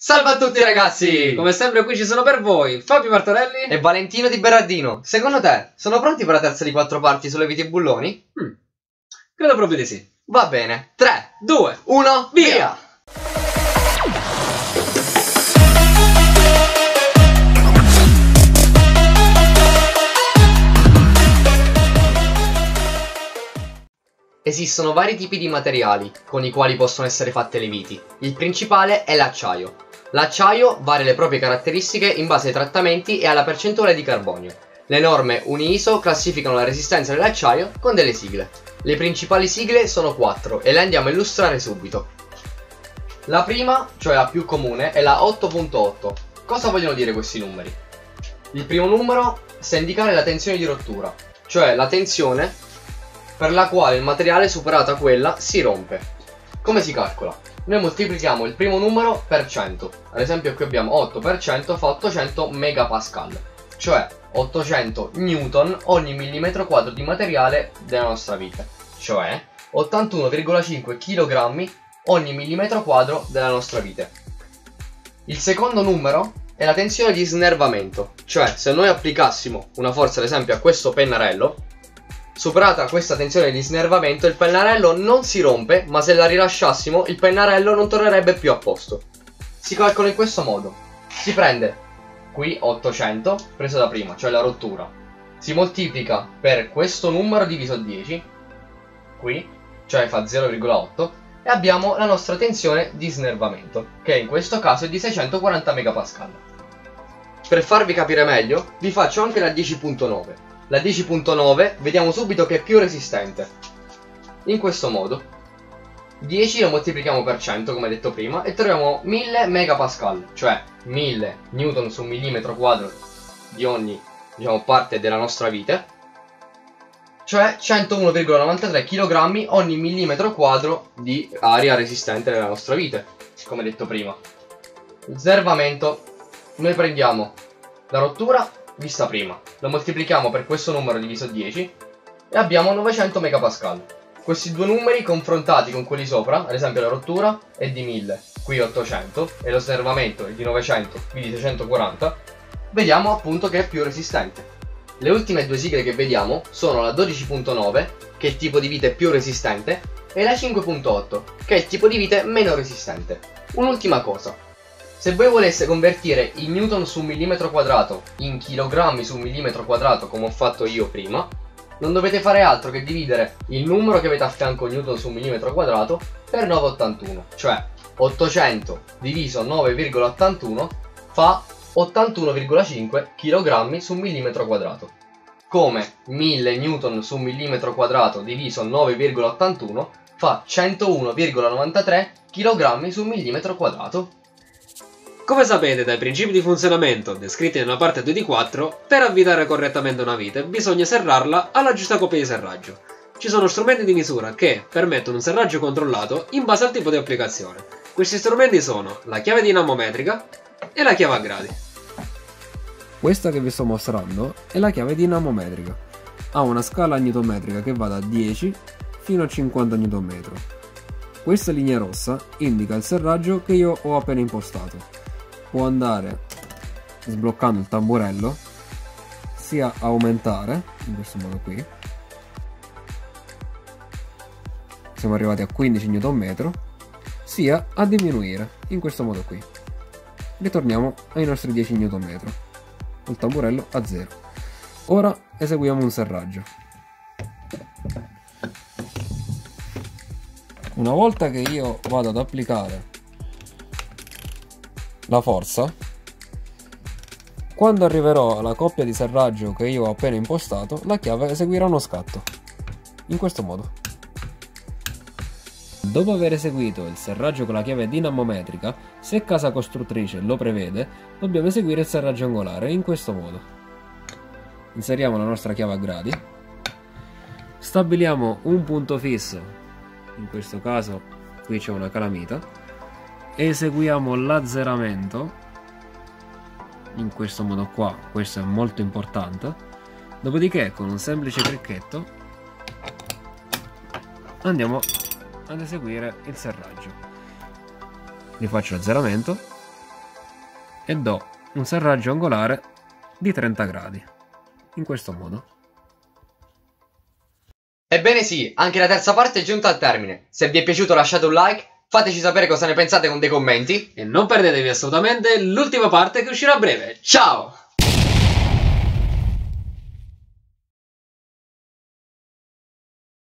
Salve a tutti ragazzi! Come sempre qui ci sono per voi Fabio Martorelli e Valentino Di Berardino. Secondo te, sono pronti per la terza di 4 parti sulle viti e bulloni? Credo proprio di sì. Va bene, 3, 2, 1, via! Esistono vari tipi di materiali con i quali possono essere fatte le viti. Il principale è l'acciaio. L'acciaio varia le proprie caratteristiche in base ai trattamenti e alla percentuale di carbonio. Le norme UniISO classificano la resistenza dell'acciaio con delle sigle. Le principali sigle sono 4 e le andiamo a illustrare subito. La prima, cioè la più comune, è la 8.8. Cosa vogliono dire questi numeri? Il primo numero sta a indicare la tensione di rottura, cioè la tensione per la quale il materiale superata quella si rompe. Come si calcola? Noi moltiplichiamo il primo numero per 100. Ad esempio qui abbiamo 8 per 100 fa 800 megapascal, cioè 800 newton ogni millimetro quadro di materiale della nostra vite, cioè 81,5 kg ogni millimetro quadro della nostra vite. Il secondo numero è la tensione di snervamento, cioè se noi applicassimo una forza ad esempio a questo pennarello, superata questa tensione di snervamento, il pennarello non si rompe, ma se la rilasciassimo il pennarello non tornerebbe più a posto. Si calcola in questo modo: si prende qui 800 preso da prima, cioè la rottura, si moltiplica per questo numero diviso 10 qui, cioè fa 0,8, e abbiamo la nostra tensione di snervamento, che in questo caso è di 640 megapascal. Per farvi capire meglio vi faccio anche la 10.9. La 10.9 vediamo subito che è più resistente. In questo modo 10 lo moltiplichiamo per 100 come detto prima e troviamo 1000 megapascal, cioè 1000 newton su millimetro quadro di ogni parte della nostra vite, cioè 101,93 kg ogni millimetro quadro di aria resistente nella nostra vite, come detto prima. Snervamento, noi prendiamo la rottura vista prima, lo moltiplichiamo per questo numero diviso 10 e abbiamo 900 megapascal. Questi due numeri confrontati con quelli sopra, ad esempio la rottura è di 1000, qui 800, e lo snervamento è di 900, qui di 640, vediamo appunto che è più resistente. Le ultime due sigle che vediamo sono la 12.9, che è il tipo di vite più resistente, e la 5.8, che è il tipo di vite meno resistente. Un'ultima cosa: se voi voleste convertire i newton su millimetro quadrato in chilogrammi su millimetro quadrato come ho fatto io prima, non dovete fare altro che dividere il numero che avete a fianco newton su millimetro quadrato per 9,81, cioè 800 diviso 9,81 fa 81,5 kg su millimetro quadrato. Come 1000 newton su millimetro quadrato diviso 9,81 fa 101,93 kg su millimetro quadrato. Come sapete dai principi di funzionamento descritti nella parte 2 di 4, per avvitare correttamente una vite bisogna serrarla alla giusta coppia di serraggio. Ci sono strumenti di misura che permettono un serraggio controllato in base al tipo di applicazione. Questi strumenti sono la chiave dinamometrica e la chiave a gradi. Questa che vi sto mostrando è la chiave dinamometrica. Ha una scala newtonmetrica che va da 10 fino a 50 Nm. Questa linea rossa indica il serraggio che io ho appena impostato. Può andare sbloccando il tamburello sia a aumentare, in questo modo qui, siamo arrivati a 15 Nm, sia a diminuire, in questo modo qui. Ritorniamo ai nostri 10 Nm, il tamburello a 0. Ora eseguiamo un serraggio. Una volta che io vado ad applicare la forza, quando arriverò alla coppia di serraggio che io ho appena impostato, la chiave eseguirà uno scatto, in questo modo. Dopo aver eseguito il serraggio con la chiave dinamometrica, se casa costruttrice lo prevede, dobbiamo eseguire il serraggio angolare in questo modo. Inseriamo la nostra chiave a gradi, stabiliamo un punto fisso, in questo caso qui c'è una calamita, eseguiamo l'azzeramento in questo modo qua, questo è molto importante. Dopodiché con un semplice cricchetto andiamo ad eseguire il serraggio. Rifaccio l'azzeramento e do un serraggio angolare di 30 gradi. In questo modo. Ebbene sì, anche la terza parte è giunta al termine. Se vi è piaciuto lasciate un like, fateci sapere cosa ne pensate con dei commenti. E non perdetevi assolutamente l'ultima parte che uscirà a breve. Ciao!